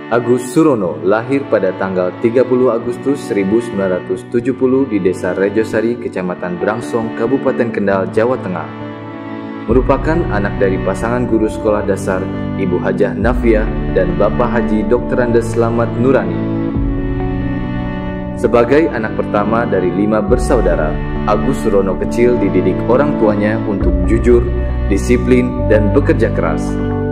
Agus Surono lahir pada tanggal 30 Agustus 1970 di Desa Rejosari, Kecamatan Brangsong, Kabupaten Kendal, Jawa Tengah. Merupakan anak dari pasangan guru sekolah dasar Ibu Hajah Nafia dan Bapak Haji Dr. Andes Slamet Nurani. Sebagai anak pertama dari 5 bersaudara, Agus Surono kecil dididik orang tuanya untuk jujur, disiplin, dan bekerja keras.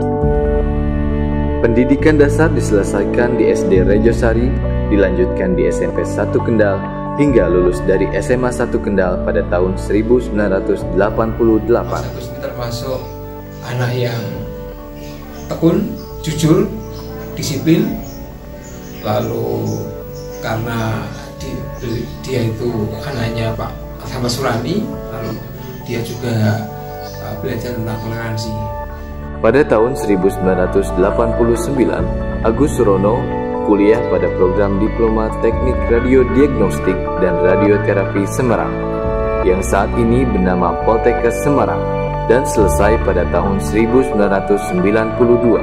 Pendidikan dasar diselesaikan di SD Rejosari, dilanjutkan di SMP 1 Kendal, hingga lulus dari SMA 1 Kendal pada tahun 1988. Agus ini termasuk anak yang tekun, jujur, disiplin, lalu karena dia itu anaknya Pak Ahmad Surani, lalu dia juga belajar tentang toleransi. Pada tahun 1989, Agus Surono kuliah pada program Diploma Teknik Radiodiagnostik dan Radioterapi Semarang, yang saat ini bernama Poltekkes Semarang, dan selesai pada tahun 1992.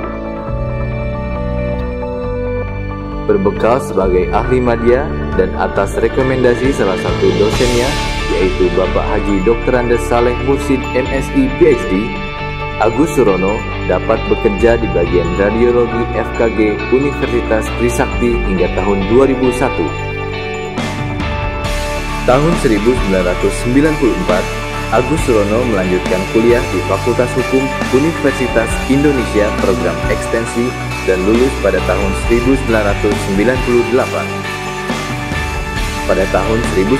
Berbekal sebagai ahli media dan atas rekomendasi salah satu dosennya, yaitu Bapak Haji Dr. Andes Saleh Mursid MSI PhD, Agus Surono dapat bekerja di bagian radiologi FKG Universitas Trisakti hingga tahun 2001. Tahun 1994, Agus Surono melanjutkan kuliah di Fakultas Hukum Universitas Indonesia program ekstensi dan lulus pada tahun 1998. Pada tahun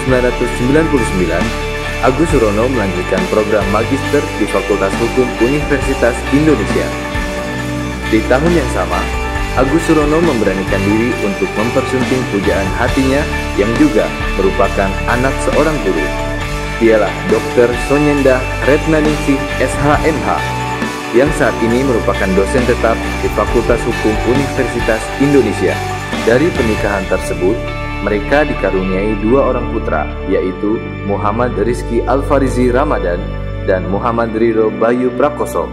1999, Agus Surono melanjutkan program magister di Fakultas Hukum Universitas Indonesia. Di tahun yang sama, Agus Surono memberanikan diri untuk mempersunting pujaan hatinya yang juga merupakan anak seorang guru. Dialah Dr. Sonyenda Retnaningsih SHMH, yang saat ini merupakan dosen tetap di Fakultas Hukum Universitas Indonesia. Dari pernikahan tersebut, mereka dikaruniai 2 orang putra, yaitu Muhammad Rizky Alfarizi Ramadan dan Muhammad Riro Bayu Prakoso.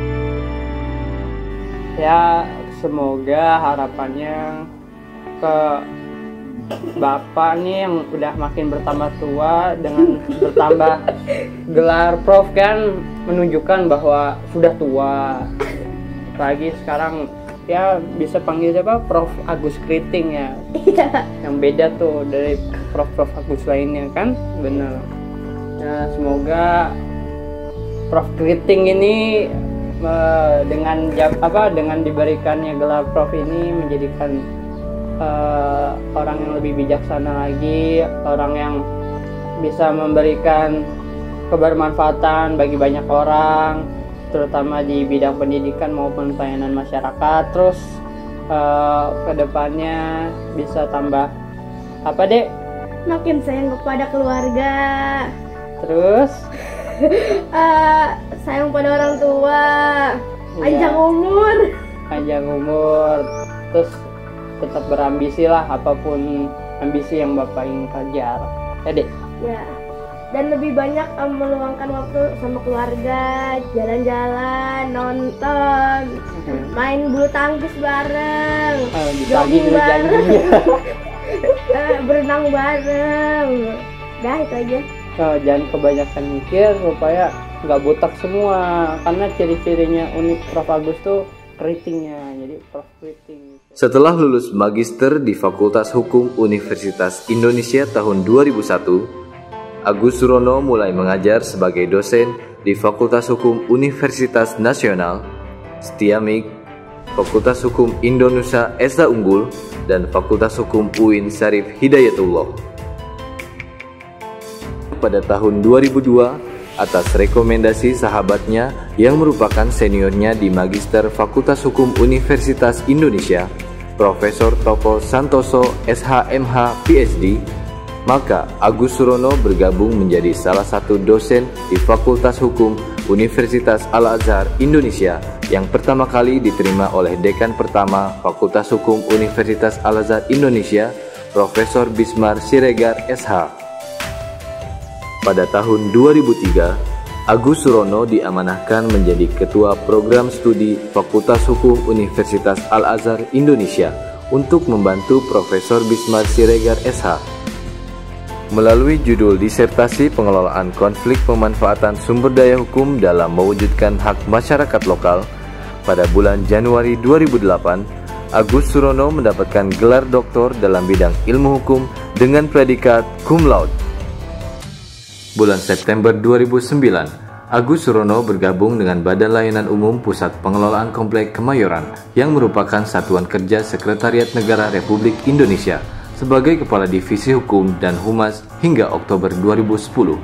Ya, semoga harapannya ke Bapak nih yang udah makin bertambah tua, dengan bertambah gelar Prof kan menunjukkan bahwa sudah tua. Lagi sekarang ya bisa panggil siapa? Prof Agus Kriting ya. Yang beda tuh dari Prof Agus lainnya kan, bener. Nah, semoga Prof Kriting ini dengan diberikannya gelar Prof ini menjadikan orang yang lebih bijaksana lagi, orang yang bisa memberikan kebermanfaatan bagi banyak orang, terutama di bidang pendidikan maupun pelayanan masyarakat. Terus kedepannya bisa tambah apa Dek? Makin sayang kepada keluarga. Terus sayang pada orang tua. Panjang umur. Terus tetap berambisi lah, apapun ambisi yang Bapak ingin kejar. Ya Dek? Ya. Dan lebih banyak meluangkan waktu sama keluarga, jalan-jalan, nonton, main bulu tangkis bareng, jogging bareng, berenang bareng. Dah itu aja. Jangan kebanyakan mikir supaya nggak botak semua, karena ciri-cirinya unik Prof Agus tuh keritingnya, jadi Prof Keriting. Setelah lulus magister di Fakultas Hukum Universitas Indonesia tahun 2001, Agus Surono mulai mengajar sebagai dosen di Fakultas Hukum Universitas Nasional, Setiamik, Fakultas Hukum Indonesia Esa Unggul, dan Fakultas Hukum UIN Syarif Hidayatullah. Pada tahun 2002, atas rekomendasi sahabatnya yang merupakan seniornya di Magister Fakultas Hukum Universitas Indonesia, Profesor Toko Santoso SHMH PhD, maka Agus Surono bergabung menjadi salah satu dosen di Fakultas Hukum Universitas Al-Azhar Indonesia yang pertama kali diterima oleh Dekan pertama Fakultas Hukum Universitas Al-Azhar Indonesia, Profesor Bismar Siregar SH. Pada tahun 2003, Agus Surono diamanahkan menjadi Ketua Program Studi Fakultas Hukum Universitas Al-Azhar Indonesia untuk membantu Profesor Bismar Siregar SH. Melalui judul disertasi pengelolaan konflik pemanfaatan sumber daya hukum dalam mewujudkan hak masyarakat lokal, pada bulan Januari 2008, Agus Surono mendapatkan gelar doktor dalam bidang ilmu hukum dengan predikat cum laude. Bulan September 2009, Agus Surono bergabung dengan Badan Layanan Umum Pusat Pengelolaan Komplek Kemayoran yang merupakan satuan kerja Sekretariat Negara Republik Indonesia sebagai Kepala Divisi Hukum dan Humas hingga Oktober 2010.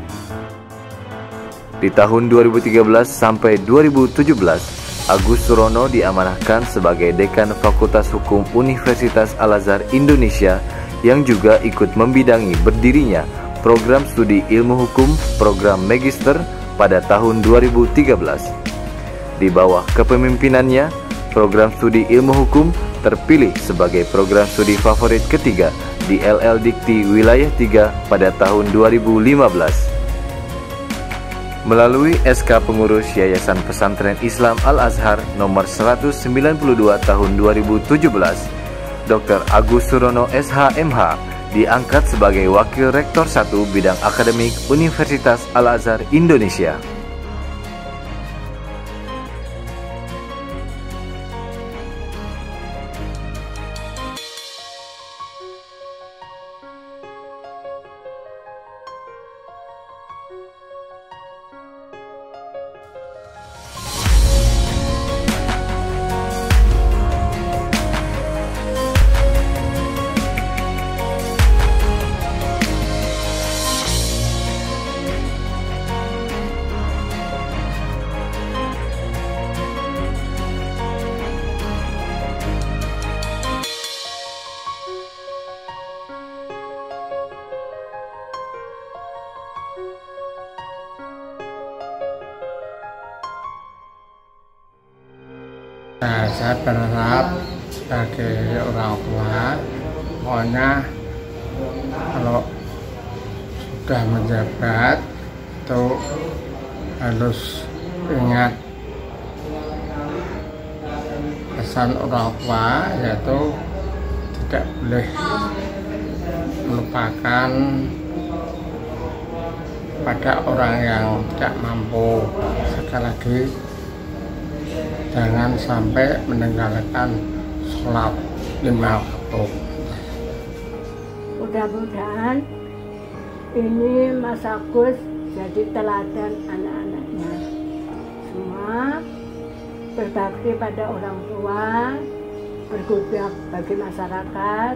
Di tahun 2013 sampai 2017, Agus Surono diamanahkan sebagai Dekan Fakultas Hukum Universitas Al-Azhar Indonesia yang juga ikut membidangi berdirinya Program Studi Ilmu Hukum Program Magister pada tahun 2013. Di bawah kepemimpinannya, Program Studi Ilmu Hukum terpilih sebagai program studi favorit ketiga di LL Dikti Wilayah 3 pada tahun 2015. Melalui SK Pengurus Yayasan Pesantren Islam Al-Azhar nomor 192 tahun 2017, Dr. Agus Surono SH.MH diangkat sebagai Wakil Rektor 1 Bidang Akademik Universitas Al-Azhar Indonesia. Saya berharap sebagai orang tua, pokoknya kalau sudah menjabat itu harus ingat pesan orang tua, yaitu tidak boleh melupakan pada orang yang tidak mampu. Sekali lagi, jangan sampai meninggalkan sholat 5 waktu. Mudah-mudahan ini Mas Agus jadi teladan anak-anaknya. Semua berbakti pada orang tua, berguna bagi masyarakat,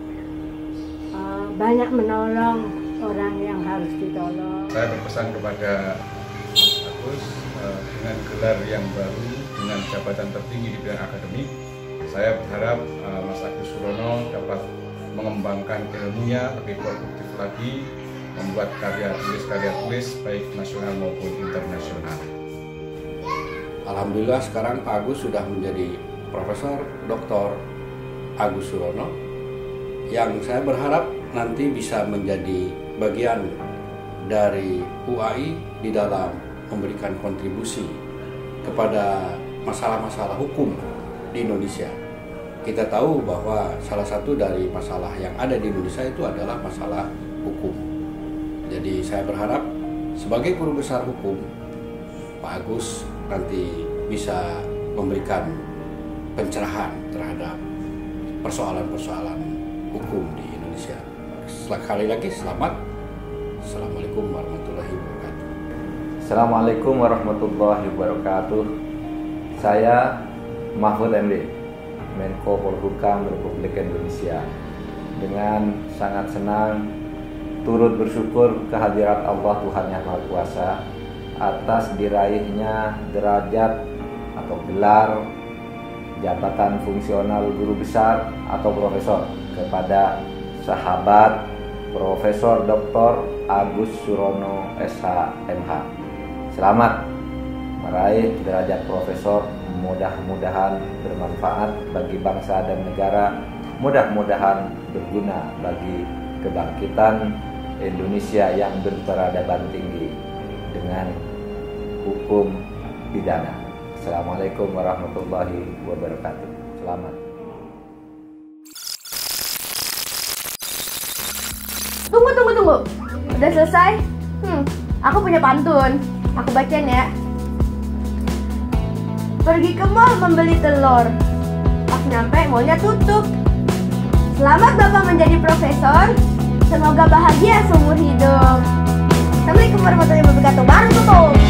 banyak menolong orang yang harus ditolong. Saya berpesan kepada Agus dengan gelar yang baru, dengan jabatan tertinggi di bidang akademik, saya berharap Mas Agus Surono dapat mengembangkan ilmunya lebih produktif lagi, membuat karya tulis baik nasional maupun internasional. Alhamdulillah sekarang Pak Agus sudah menjadi Profesor Dr. Agus Surono yang saya berharap nanti bisa menjadi bagian dari UAI di dalam memberikan kontribusi kepada masalah-masalah hukum di Indonesia. Kita tahu bahwa salah satu dari masalah yang ada di Indonesia itu adalah masalah hukum. Jadi saya berharap sebagai guru besar hukum, Pak Agus nanti bisa memberikan pencerahan terhadap persoalan-persoalan hukum di Indonesia. Sekali lagi selamat. Assalamualaikum warahmatullahi wabarakatuh. Assalamualaikum warahmatullahi wabarakatuh. Saya Mahfud MD, Menko Polhukam Republik Indonesia. Dengan sangat senang turut bersyukur kehadirat Allah Tuhan Yang Maha Kuasa atas diraihnya derajat atau gelar jabatan fungsional guru besar atau profesor kepada sahabat Profesor Dr. Agus Surono SH.MH. Selamat meraih derajat profesor, mudah-mudahan bermanfaat bagi bangsa dan negara, mudah-mudahan berguna bagi kebangkitan Indonesia yang berperadaban tinggi dengan hukum pidana. Assalamualaikum warahmatullahi wabarakatuh. Selamat. tunggu. Udah selesai? Aku punya pantun. Aku bacain ya. Pergi ke mall membeli telur. Pas nyampe mallnya tutup. Selamat Bapak menjadi profesor. Semoga bahagia seumur hidup. Assalamualaikum warahmatullahi wabarakatuh. Baru tutup.